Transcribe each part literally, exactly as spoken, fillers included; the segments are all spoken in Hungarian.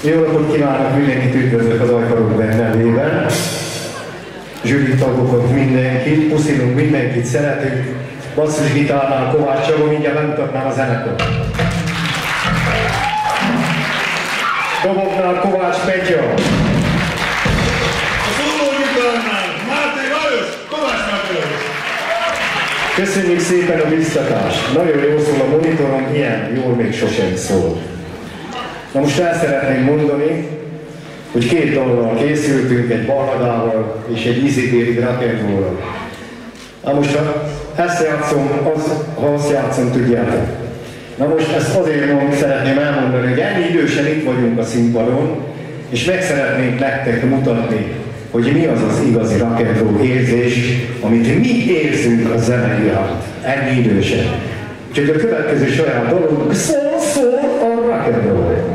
Jó napot kívánok, mindenkit üdvözlök az Ajkarok Band nevében. Zsűri tagokat, mindenkit, puszilunk mindenkit, szeretünk. Basszusgitárnál Kovács Csaba, mindjárt bemutatnám a zenekart. Doboknál Kovács Petya. A szólógitárnál Máté Lajos, Kovács Máté Lajos. Köszönjük szépen a biztatást. Nagyon jól szól a monitoron, ilyen jól még sosem szól. Na most el szeretném mondani, hogy két dallal készültünk, egy balladával és egy Easy rock and roll-ral. Na most ha ezt játszom, az, ha azt játszom, tudjátok. Na most ezt azért mondom, szeretném elmondani, hogy ennyi idősen itt vagyunk a színpadon, és meg szeretnénk nektek mutatni, hogy mi az az igazi rock and roll érzés, amit mi érzünk a zene iránt. Ennyi idősen. Úgyhogy a következő saját dalunk szól, szól a rock and roll.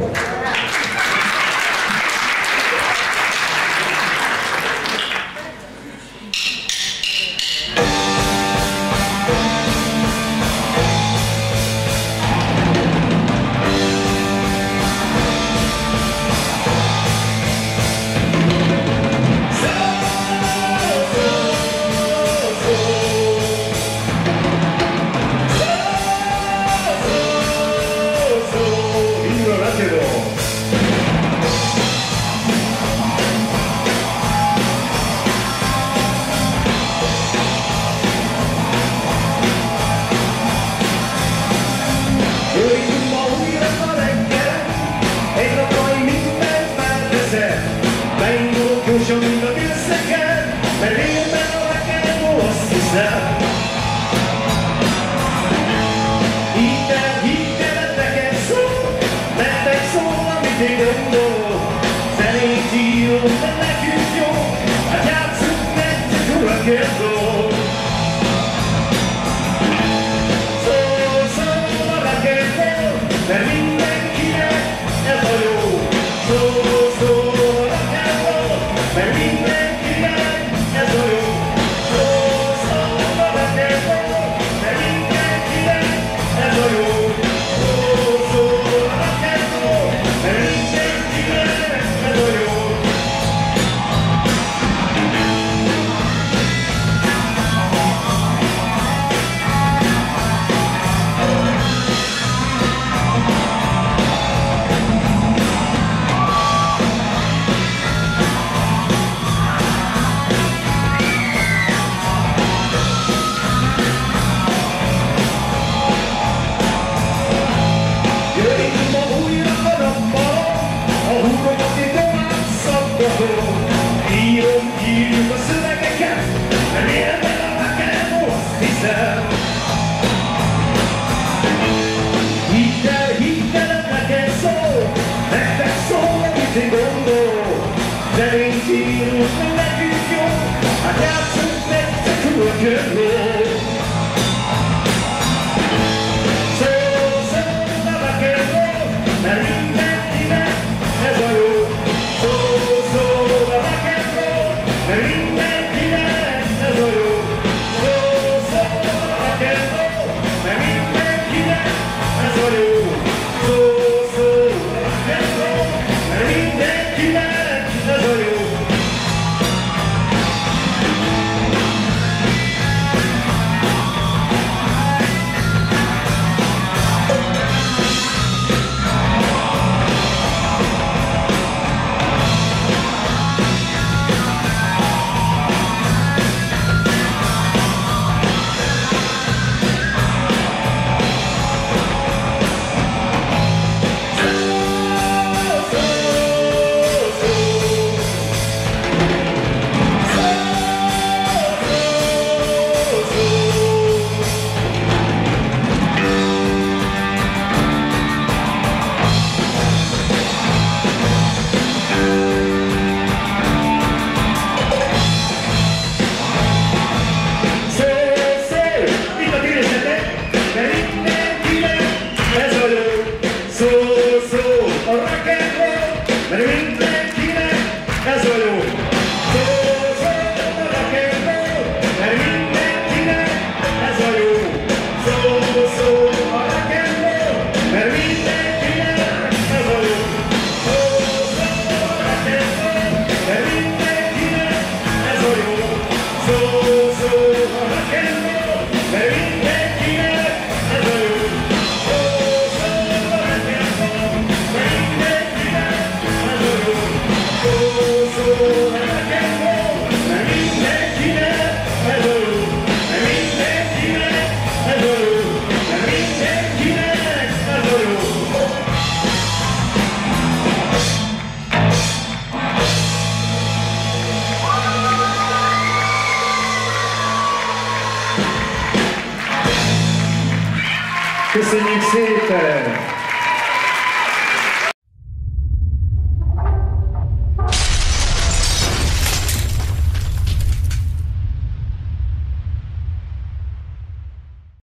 Köszönjük szépen!